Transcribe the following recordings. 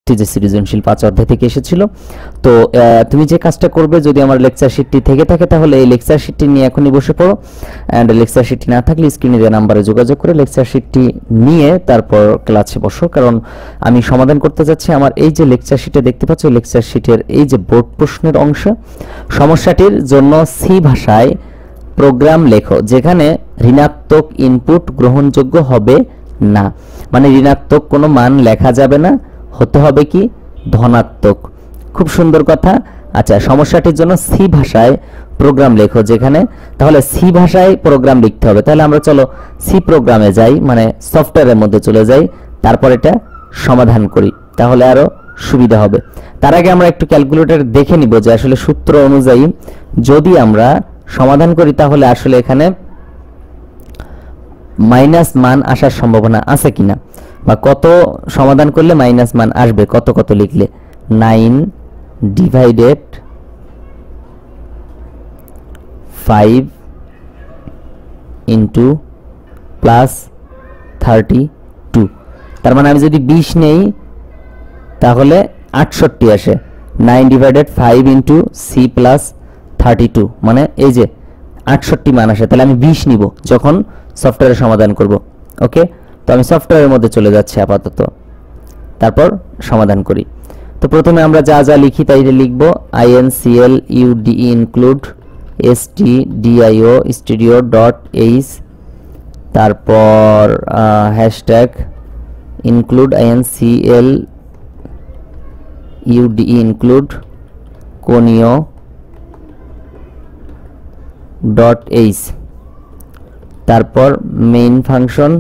যে সৃজনশীল 5 অধ্যায় থেকে এসেছিল। তো তুমি যে কাজটা করবে, যদি আমার লেকচার শিটটি থেকে থাকে তাহলে এই লেকচার শিটটি নিয়ে এখনই বসে পড়ো, অ্যান্ড লেকচার শিটটি না থাকলে স্ক্রিনে দেওয়া নাম্বারে যোগাযোগ করে লেকচার শিটটি নিয়ে তারপর ক্লাসে বসো, কারণ আমি সমাধান করতে যাচ্ছি আমার এই যে লেকচার শিটে দেখতে পাচ্ছ, লেকচার শিটের এই যে বোর্ড প্রশ্নের অংশ, সমস্যাটির জন্য সি ভাষায় প্রোগ্রাম লেখো যেখানে ঋণাত্মক ইনপুট গ্রহণযোগ্য হবে না, মানে ঋণাত্মক কোনো মান লেখা যাবে না, হতে হবে কি ধনাত্মক। খুব সুন্দর কথা। আচ্ছা, সমস্যাটির জন্য সি ভাষায় প্রোগ্রাম লেখো যেখানে, তাহলে সি ভাষায় প্রোগ্রাম লিখতে হবে। তাহলে আমরা চলো সি প্রোগ্রামে যাই, মানে সফটওয়্যারের মধ্যে চলে যাই, তারপর এটা সমাধান করি, তাহলে আরো সুবিধা হবে। তার আগে আমরা একটু ক্যালকুলেটর দেখে নিব যে আসলে সূত্র অনুযায়ী যদি আমরা সমাধান করি তাহলে আসলে এখানে মাইনাস মান আসার সম্ভাবনা আছে কিনা, বা কত সমাধান করলে মাইনাস মান আসবে, কত কত লিখলে। 9 ডিভাইডেড 5 ইন্টু প্লাস 32, তার মানে আমি যদি 20 নেই তাহলে 68 আসে। 9 ডিভাইডেড 5 ইন্টু সি প্লাস 32, মানে এই যে 68 মান আসে। তাহলে আমি 20 নিব যখন সফটওয়্যারে সমাধান করব। ওকে, তো আমি সফটওয়্যারের মধ্যে চলে যাচ্ছি আপাতত, তারপর সমাধান করি। তো প্রথমে আমরা যা যা লিখি তাই লিখব। include include stdio studio dot h, তারপর hashtag include include include conio dot h, তারপর মেইন ফাংশন।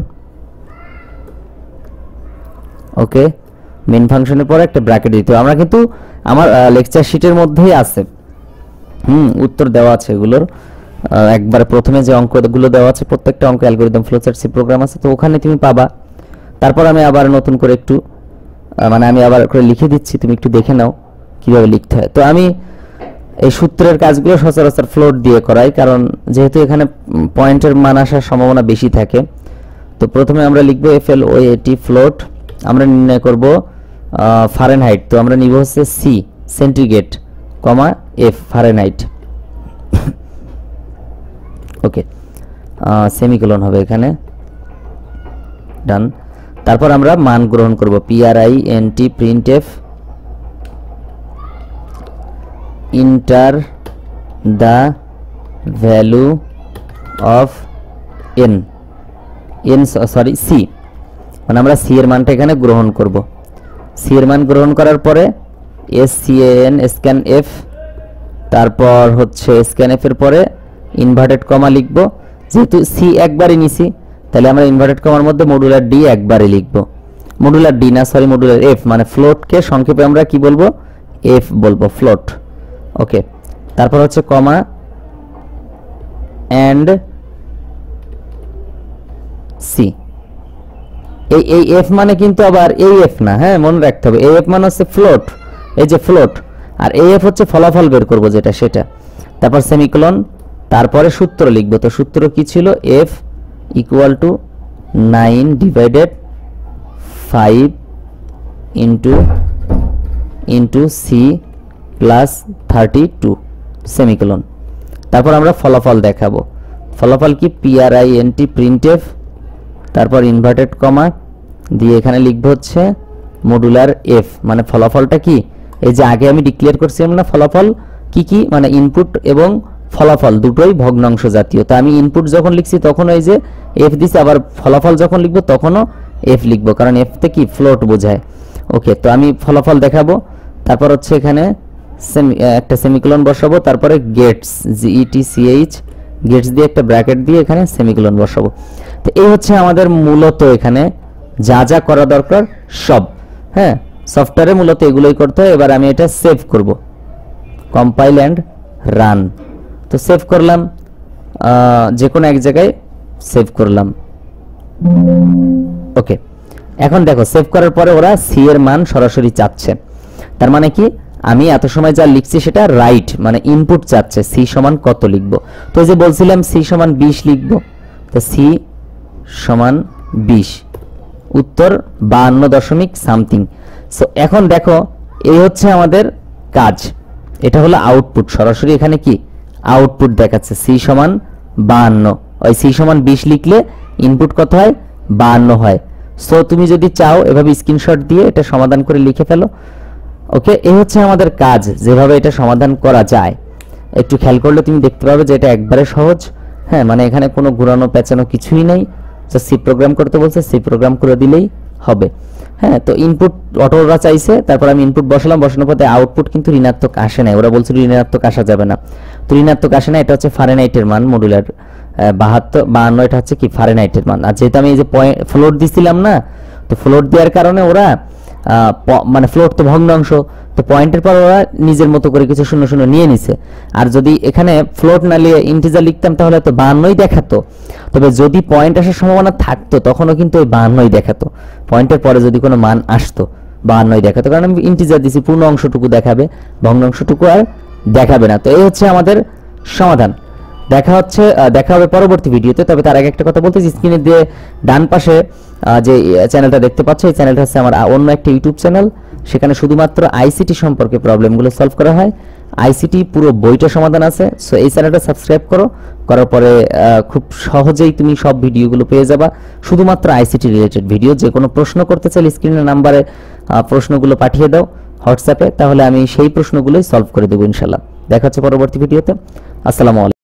ওকে, মেইন ফাংশনের পরে একটা ব্র্যাকেট দিতে হবে। আমরা কিন্তু আমার লেকচার শিটের মধ্যেই আছে, উত্তর দেওয়া আছে এগুলোর, একবারে প্রথমে যে অঙ্কগুলো দেওয়া আছে প্রত্যেকটা অঙ্ক অ্যালগরিদম ফ্লোচার্ট সি প্রোগ্রাম আছে, তো ওখানে তুমি পাবা। তারপর আমি আবার নতুন করে একটু মানে আমি আবার করে লিখে দিচ্ছি, তুমি একটু দেখে নাও কিভাবে লিখতে হয়। তো আমি এই সূত্রের কাজগুলো সচরাচর ফ্লোট দিয়ে করাই, কারণ যেহেতু এখানে পয়েন্টের মান আসার সম্ভাবনা বেশি থাকে। তো প্রথমে আমরা লিখব FLOAT ফ্লোট, আমরা নির্ণয় করব ফারেনহাইট। তো আমরা নিব হচ্ছে C centigrade comma F Fahrenheit. Okay, semicolon হবে এখানে, ডান। তারপর আমরা মান গ্রহণ করব PRINT printf enter the value of c, মানে আমরা সি এর মানটা এখানে গ্রহণ করব। সি এর মান গ্রহণ করার পরে SCAN স্ক্যান এফ, তারপর হচ্ছে স্ক্যান এফ এর পরে ইনভার্টেড কমা লিখব। যেহেতু সি একবারই নিছি তাহলে আমরা ইনভার্টেড কমার মধ্যে মডুলার ডি একবারে লিখব। মডুলার ডি না, সরি মডুলার এফ, মানে ফ্লোটকে সংক্ষেপে আমরা কি বলবো, এফ বলবো, ফ্লোট। ওকে, তারপর হচ্ছে কমা এন্ড সি। এই এফ মানে কিন্তু আবার এই এফ না, হ্যাঁ মনে রাখতে হবে। এই এফ মানে হচ্ছে ফ্লোট, এই যে ফ্লোট, আর এই এফ হচ্ছে ফলাফল বের করব যেটা সেটা। তারপর সেমিকোলন, তারপরে সূত্র লিখব। তো সূত্র কি ছিল, F equal to 9 divided 5 into C plus 32 semicolon. তারপর আমরা ফলাফল দেখাবো। ফলাফল কি, PRINT printf, তারপর ইনভার্টেড কমা দিয়ে এখানে লিখব হচ্ছে মডুলার এফ, মানে ফলাফলটা কি, এই যে আগে আমি ডিক্লেয়ার করছিলাম না ফলাফল কি কি, মানে ইনপুট এবং ফলাফল দুটোই ভগ্নাংশ জাতীয়। তো আমি ইনপুট যখন লিখছি তখন এই যে এফ দিছি, আবার ফলাফল যখন লিখবো তখনও এফ লিখবো, কারণ এফ তে কি ফ্লোট বোঝায়। ওকে, তো আমি ফলাফল দেখাবো। তারপর হচ্ছে এখানে একটা সেমিকোলন বসাবো, তারপরে গেটস GETCH গেটস দিয়ে একটা ব্র্যাকেট দিয়ে এখানে সেমিকোলন বসাবো। তো এই হচ্ছে আমাদের মূলত এখানে যা যা করা দরকার সব, হ্যাঁ সফটওয়্যারে মূলত এগুলোই করতে হয়। এবার আমি এটা সেভ করব, কম্পাইল এন্ড রান। তো সেভ করলাম, যে কোনো এক জায়গায় সেভ করলাম। ওকে, এখন দেখো সেভ করার পরে ওরা সি এর মান সরাসরি চাচ্ছে, তার মানে কি আমি এত সময় যা লিখছি সেটা রাইট, মানে ইনপুট চাচ্ছে সি সমান কত লিখব। তো যে বলছিলাম সি সমান 20 লিখব, তো সি সমান 20, উত্তর 52 দশমিক সামথিং। সো এখন দেখো এই হচ্ছে আমাদের কাজ, এটা হলো আউটপুট, সরাসরি এখানে কি আউটপুট দেখাচ্ছে c সমান 52, ওই c সমান 20 লিখলে ইনপুট কত হয় 52 হয়। সো তুমি যদি চাও এভাবে স্ক্রিনশট দিয়ে এটা সমাধান করে লিখে ফেলো। ওকে, এই হচ্ছে আমাদের কাজ, যেভাবে এটা সমাধান করা যায় একটু খেয়াল করলে তুমি দেখতে পাবে যে এটা একবারে সহজ। হ্যাঁ, মানে এখানে কোনো ঘোরানো পেঁচানো কিছুই নাই, জাস্ট সি প্রোগ্রাম করতে বলছে, সি প্রোগ্রাম করে দিলেই হবে। হ্যাঁ, তো ইনপুট অটোরা চাইছে, তারপর আমি ইনপুট বসালাম, বসানোর পরে আউটপুট কিন্তু ঋণাত্মক আসে নাই, ওরা বলছিল ঋণাত্মক আসা যাবে না, তো ঋণাত্মক আসে না। এটা হচ্ছে ফারেনহাইটের মান, মডুলার 52, এটা হচ্ছে কি ফারেনহাইটের মান। আর যেহেতু আমি এই যে ফ্লোট দিছিলাম না, তো ফ্লোট দেওয়ার কারণে ওরা মানে ফ্লোট তো ভগ্নাংশ, তো পয়েন্টের পর ওরা নিজের মতো করে কিছু শূন্য শূন্য নিয়ে নিছে। আর যদি এখানে ফ্লোট না নিয়ে ইন্টিজার লিখতাম তাহলে তো 52ই দেখাতো, তবে যদি পয়েন্ট আসার সম্ভাবনা থাকতো তখনও কিন্তু ওই 52ই দেখাতো, পয়েন্টের পরে যদি কোনো মান আসতো 52ই দেখাতো, কারণ আমি ইন্টিজার দিছি, পূর্ণ অংশটুকু দেখাবে, ভগ্নাংশটুকু আর দেখাবে না। তো এই হচ্ছে আমাদের সমাধান। দেখা হবে পরবর্তী ভিডিওতে। তবে তার আগে একটা কথা বলতেছি, স্ক্রিনে দিয়ে ডান পাশে যে চ্যানেলটা দেখতে পাচ্ছ, এই চ্যানেলটা হচ্ছে আমার অন্য একটা ইউটিউব চ্যানেল, সেখানে শুধুমাত্র আইসিটি সম্পর্কে প্রবলেমগুলো সলভ করা হয়, আইসিটি পুরো বইটা সমাধান আছে। সো এই চ্যানেলটা সাবস্ক্রাইব করো, করার পরে খুব সহজেই তুমি সব ভিডিওগুলো পেয়ে যাবা, শুধুমাত্র আইসিটি রিলেটেড ভিডিও। যে কোনো প্রশ্ন করতে চাইলে স্ক্রিনের নাম্বারে প্রশ্নগুলো পাঠিয়ে দাও হোয়াটসঅ্যাপে, তাহলে আমি সেই প্রশ্নগুলোই সলভ করে দেবো ইনশাল্লাহ। দেখা হচ্ছে পরবর্তী ভিডিওতে। আসসালামু আলাইকুম।